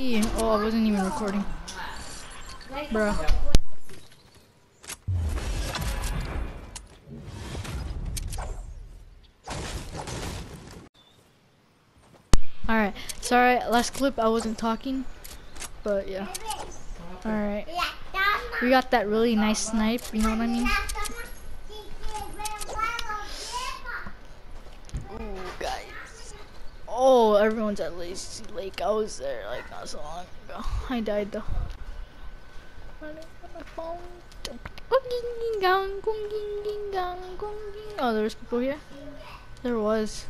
me. Oh, I wasn't even recording. Bro. Alright, sorry, last clip I wasn't talking, but yeah. Alright. We got that really nice snipe, you know what I mean? Ooh, guys. Oh, everyone's at Lazy Lake. I was there like not so long ago. I died though. Running on my phone. Oh, there's people here? There was.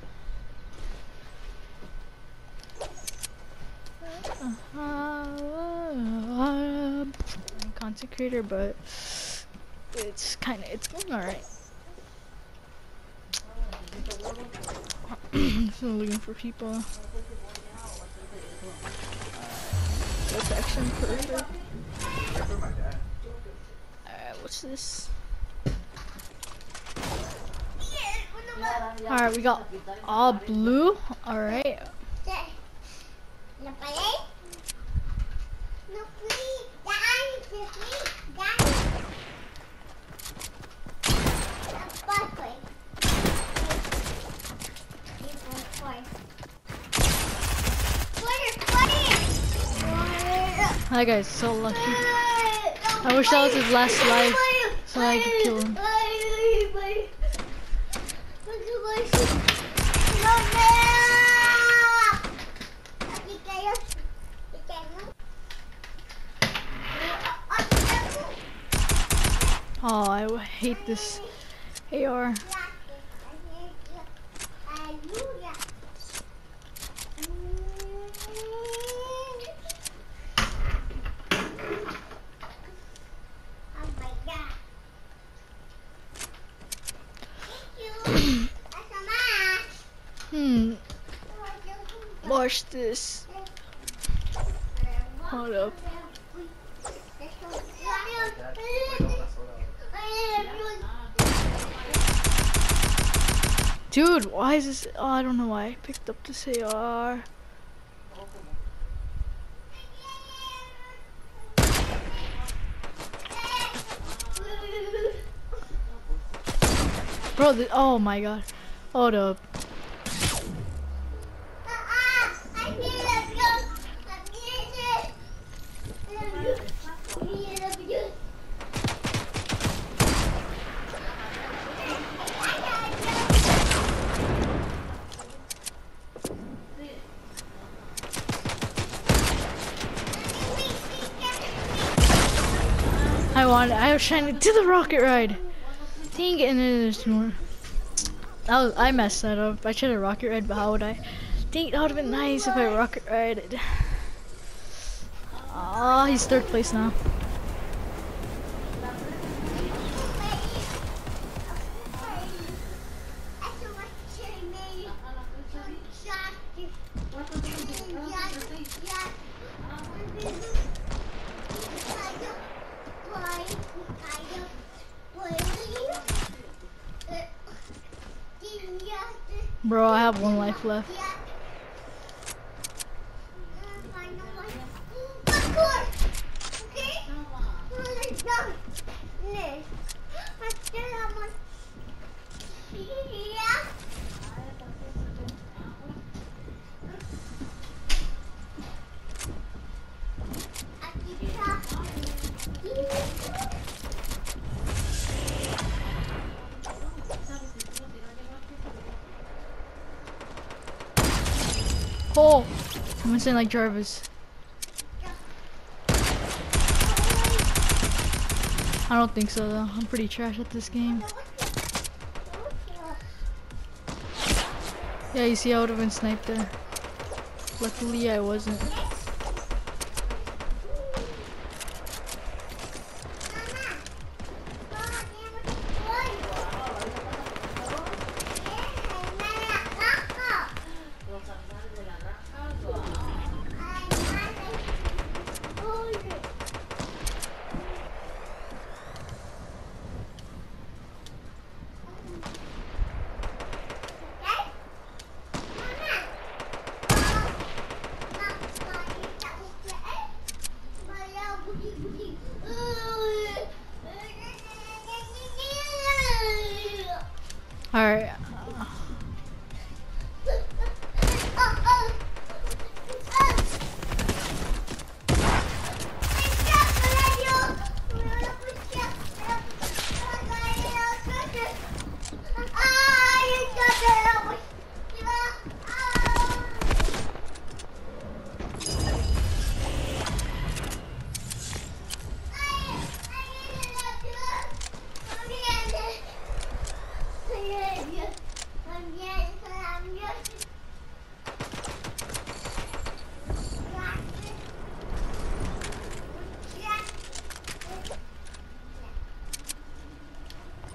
Content creator, but it's going alright. Still looking for people. Protection perfect. Alright, what's this? Alright, we got all blue. Alright. That guy's so lucky. I wish that was his last life so I could kill him. Oh, I hate this AR. Watch this. Hold up. Dude, why is this? Oh, I don't know why I picked up this AR. Bro, oh my god. Hold up. I was trying to do the rocket ride. Dang it, and then there's more. I messed that up. I tried a rocket ride, but how would I? Dang it, that would have been nice if I rocket rided. Ah, he's third place now. Bro, I have one life left. Oh, I'm insane like Jarvis. I don't think so though. I'm pretty trash at this game. Yeah, you see I would have been sniped there. Luckily I wasn't.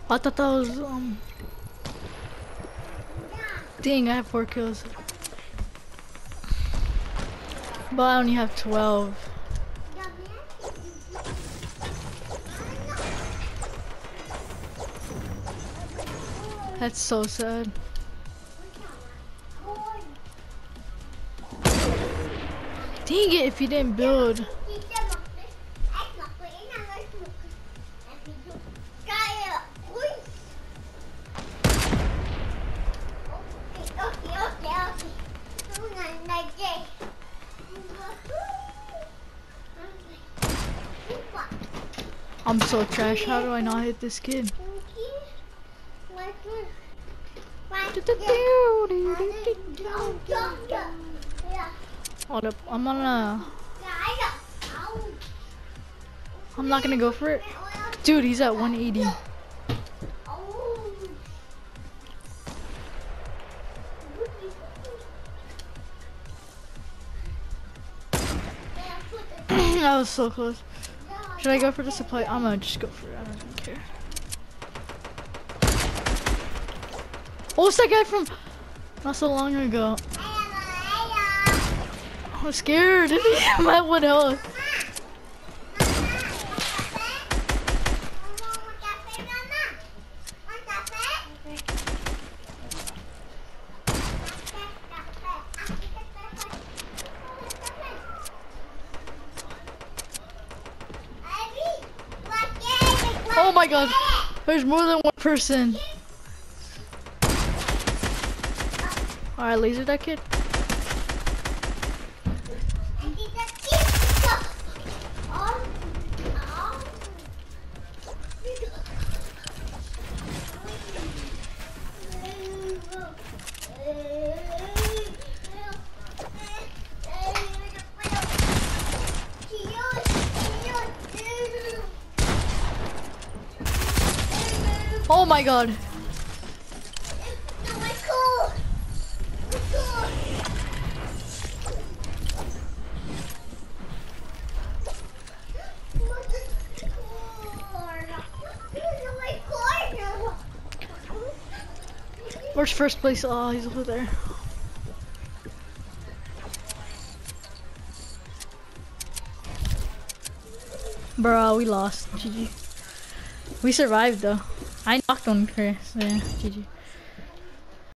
I thought that was dang, I have 4 kills. But I only have 12. That's so sad. Dang it, if you didn't build. I'm so trash, how do I not hit this kid? Hold up, I'm not gonna go for it. Dude, he's at 180. That was so close. Should I go for the supply? I'm gonna just go for it, I don't care. Oh, it's that guy from not so long ago. I'm scared. I'm at 1 health. Oh my god, there's more than one person. Alright, laser that kid. Oh my god. Where's first place? Oh, he's over there. Bro, we lost. GG. We survived though. I knocked on Chris. Yeah, GG.